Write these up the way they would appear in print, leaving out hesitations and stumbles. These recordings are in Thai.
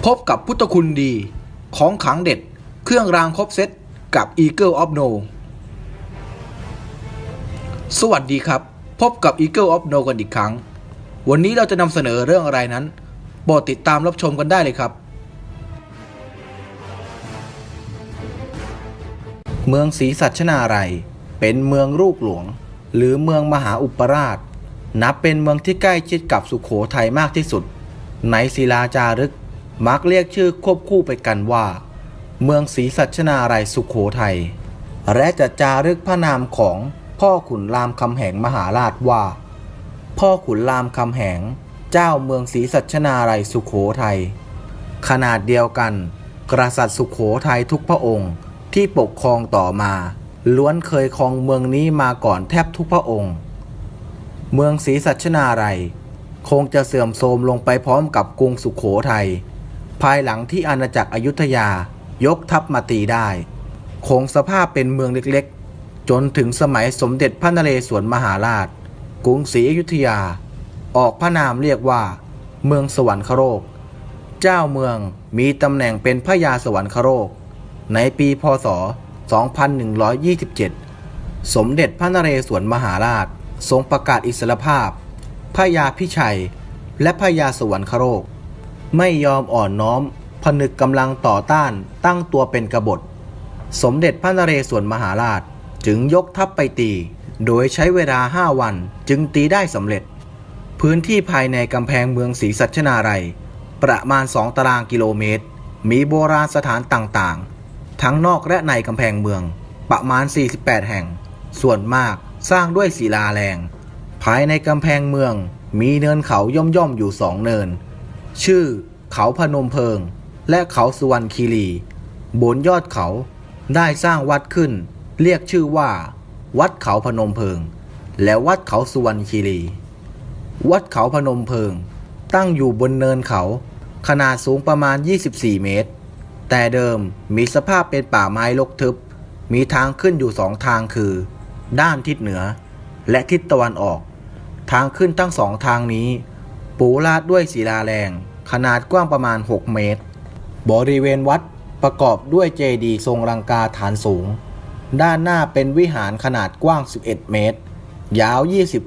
พบกับพุทธคุณดีของขลังเด็ดเครื่องรางครบเซตกับ Eagle of No สวัสดีครับพบกับ Eagle of No กันอีกครั้งวันนี้เราจะนำเสนอเรื่องอะไรนั้นโปรดติดตามรับชมกันได้เลยครับเมืองศรีสัชนาลัยเป็นเมืองลูกหลวงหรือเมืองมหาอุปราชนับเป็นเมืองที่ใกล้ชิดกับสุโขทัยมากที่สุดในศิลาจารึกมักเรียกชื่อควบคู่ไปกันว่าเมืองศรีสัชนาลัยสุโขทัยและจะจารึกพระนามของพ่อขุนรามคำแหงมหาราชว่าพ่อขุนรามคำแหงเจ้าเมืองศรีสัชนาลัยสุโขทัยขนาดเดียวกันกษัตริย์สุโขทัยทุกพระองค์ที่ปกครองต่อมาล้วนเคยครองเมืองนี้มาก่อนแทบทุกพระองค์เมืองศรีสัชนาลัยคงจะเสื่อมโทรมลงไปพร้อมกับกรุงสุโขทัยภายหลังที่อาณาจักรอยุธยายกทัพมาตีได้คงสภาพเป็นเมืองเล็กๆจนถึงสมัยสมเด็จพระนเรศวรมหาราชกรุงศรีอยุธยาออกพระนามเรียกว่าเมืองสวรรคโลกเจ้าเมืองมีตำแหน่งเป็นพระยาสวรรคโลกในปีพ.ศ. 2127 สมเด็จพระนเรศวรมหาราชทรงประกาศอิสรภาพพระยาพิชัยและพระยาสวรรคโลกไม่ยอมอ่อนน้อมผนึกกำลังต่อต้านตั้งตัวเป็นกบฏสมเด็จพระนเรศวรมหาราชจึงยกทัพไปตีโดยใช้เวลา5 วันจึงตีได้สำเร็จพื้นที่ภายในกำแพงเมืองศรีสัชนาลัยประมาณ2 ตารางกิโลเมตรมีโบราณสถานต่างๆทั้งนอกและในกำแพงเมืองประมาณ48 แห่งส่วนมากสร้างด้วยศิลาแรงภายในกำแพงเมืองมีเนินเขาย่อมๆอยู่2 เนินชื่อเขาพนมเพิงและเขาสุวรรณคีรีบนยอดเขาได้สร้างวัดขึ้นเรียกชื่อว่าวัดเขาพนมเพิงและวัดเขาสุวรรณคีรีวัดเขาพนมเพิงตั้งอยู่บนเนินเขาขนาดสูงประมาณ24 เมตรแต่เดิมมีสภาพเป็นป่าไม้รกทึบมีทางขึ้นอยู่2 ทางคือด้านทิศเหนือและทิศตะวันออกทางขึ้นทั้ง2 ทางนี้ปูราดด้วยศิลาแรงขนาดกว้างประมาณ6 เมตรบริเวณวัดประกอบด้วยเจดีย์ทรงลังกาฐานสูงด้านหน้าเป็นวิหารขนาดกว้าง11 เมตรยาว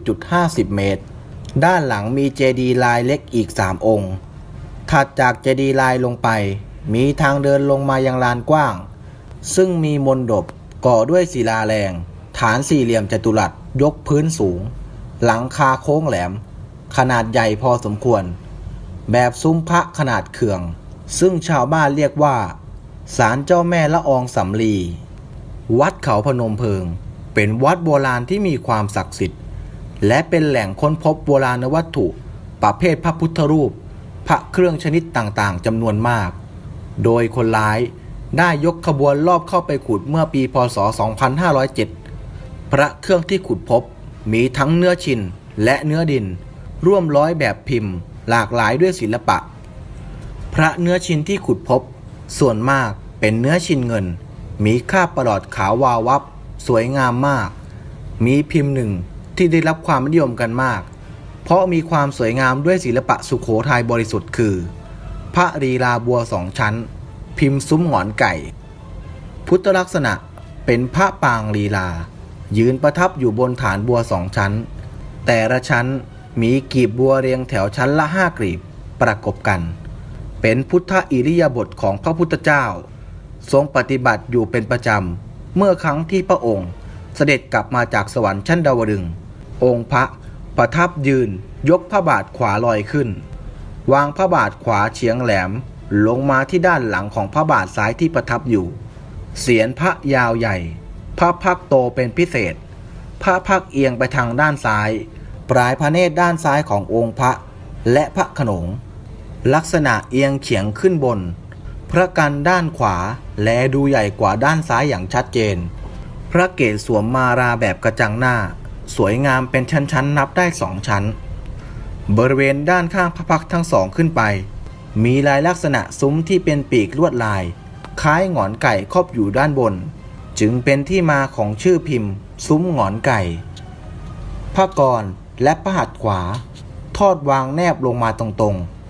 20.50 เมตรด้านหลังมีเจดีย์ลายเล็กอีก3 องค์ถัดจากเจดีย์ลายลงไปมีทางเดินลงมายังลานกว้างซึ่งมีมณฑปก่อด้วยศิลาแรงฐานสี่เหลี่ยมจัตุรัสยกพื้นสูงหลังคาโค้งแหลมขนาดใหญ่พอสมควรแบบซุ้มพระขนาดเขื่องซึ่งชาวบ้านเรียกว่าศาลเจ้าแม่ละอองสำลีวัดเขาพนมเพิงเป็นวัดโบราณที่มีความศักดิ์สิทธิ์และเป็นแหล่งค้นพบโบราณวัตถุประเภทพระพุทธรูปพระเครื่องชนิดต่างๆจำนวนมากโดยคนร้ายได้ยกขบวนรอบเข้าไปขุดเมื่อปีพ.ศ. 2507 พระเครื่องที่ขุดพบมีทั้งเนื้อชินและเนื้อดินร่วม100 แบบพิมพ์หลากหลายด้วยศิลปะพระเนื้อชินที่ขุดพบส่วนมากเป็นเนื้อชินเงินมีคราบประหลอดขาววาววับสวยงามมากมีพิมพ์หนึ่งที่ได้รับความนิยมกันมากเพราะมีความสวยงามด้วยศิลปะสุโขทัยบริสุทธิ์คือพระลีลาบัว2 ชั้นพิมพ์ซุ้มหงอนไก่พุทธลักษณะเป็นพระปางลีลายืนประทับอยู่บนฐานบัว2 ชั้นแต่ละชั้นมีกลีบบัวเรียงแถวชั้นละ5 กลีบประกบกันเป็นพุทธอิริยาบถของพระพุทธเจ้าทรงปฏิบัติอยู่เป็นประจำเมื่อครั้งที่พระองค์เสด็จกลับมาจากสวรรค์ชั้นดาวดึงส์องค์พระประทับยืนยกพระบาทขวาลอยขึ้นวางพระบาทขวาเฉียงแหลมลงมาที่ด้านหลังของพระบาทซ้ายที่ประทับอยู่เศียรพระยาวใหญ่พระพักตร์โตเป็นพิเศษพระพักตร์เอียงไปทางด้านซ้ายปลายพระเนตรด้านซ้ายขององค์พระและพระโขนงลักษณะเอียงเฉียงขึ้นบนพระกันด้านขวาแลดูใหญ่กว่าด้านซ้ายอย่างชัดเจนพระเกศสวมมาราแบบกระจังหน้าสวยงามเป็นชั้นๆนับได้2 ชั้นบริเวณด้านข้างพระพักตร์ทั้ง2ขึ้นไปมีลายลักษณะซุ้มที่เป็นปีกลวดลายคล้ายหงอนไก่ครอบอยู่ด้านบนจึงเป็นที่มาของชื่อพิมพ์ซุ้มหงอนไก่พระกรและพระหัตถ์ขวาทอดวางแนบลงมาตรงๆ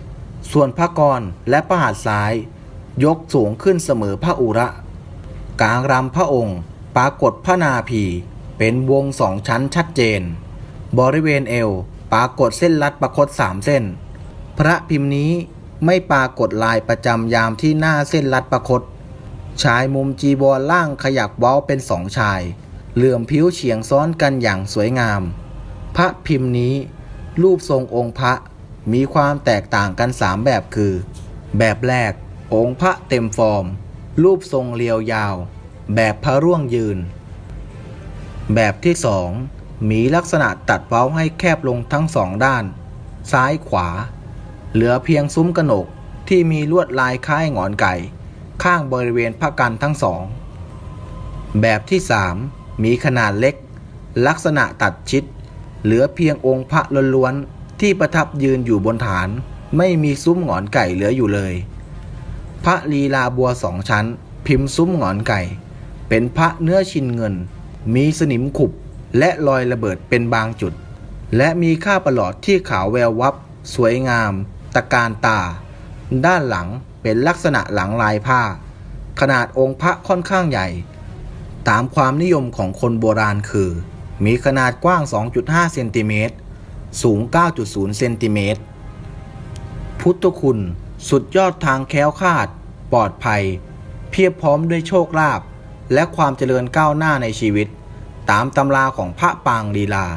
ส่วนพระกรและพระหัตถ์ซ้ายยกสูงขึ้นเสมอพระอุระกลางรำพระองค์ปรากฏพระนาภีเป็นวงสองชั้นชัดเจนบริเวณเอวปรากฏเส้นลัดประคต3เส้นพระพิมพ์นี้ไม่ปรากฏลายประจำยามที่หน้าเส้นลัดประคตชายมุมจีวรล่างขยักเว้าเป็นสองชายเหลื่อมผิวเฉียงซ้อนกันอย่างสวยงามพระพิมพ์นี้รูปทรงองค์พระมีความแตกต่างกัน3แบบคือแบบแรกองค์พระเต็มฟอร์มรูปทรงเรียวยาวแบบพระร่วงยืนแบบที่2มีลักษณะตัดเว้าให้แคบลงทั้ง2ด้านซ้ายขวาเหลือเพียงซุ้มกระหนกที่มีลวดลายคล้ายหงอนไก่ข้างบริเวณพระกันทั้งสองแบบที่3มีขนาดเล็กลักษณะตัดชิดเหลือเพียงองค์พระล้วนๆที่ประทับยืนอยู่บนฐานไม่มีซุ้มหงอนไก่เหลืออยู่เลยพระลีลาบัว2ชั้นพิมพ์ซุ้มหงอนไก่เป็นพระเนื้อชินเงินมีสนิมขุบและรอยระเบิดเป็นบางจุดและมีค่าประหลอดที่ขาวแวววับสวยงามตะการตาด้านหลังเป็นลักษณะหลังลายผ้าขนาดองค์พระค่อนข้างใหญ่ตามความนิยมของคนโบราณคือมีขนาดกว้าง 2.5 เซนติเมตรสูง 9.0 เซนติเมตรพุทธคุณสุดยอดทางแคล้วคลาดปลอดภัยเพียบพร้อมด้วยโชคลาภและความเจริญก้าวหน้าในชีวิตตามตำราของพระปางลีลา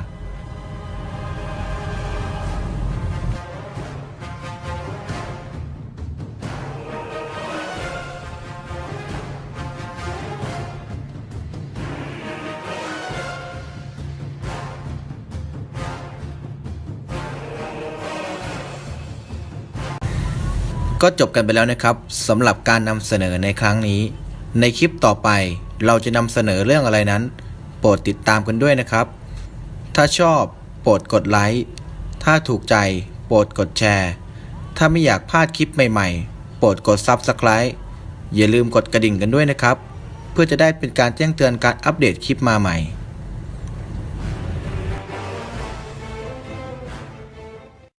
ก็จบกันไปแล้วนะครับสำหรับการนำเสนอในครั้งนี้ในคลิปต่อไปเราจะนำเสนอเรื่องอะไรนั้นโปรดติดตามกันด้วยนะครับถ้าชอบโปรดกดไลค์ถ้าถูกใจโปรดกดแชร์ถ้าไม่อยากพลาดคลิปใหม่ๆโปรดกด Subscribe อย่าลืมกดกระดิ่งกันด้วยนะครับเพื่อจะได้เป็นการแจ้งเตือนการอัปเดตคลิปมาใหม่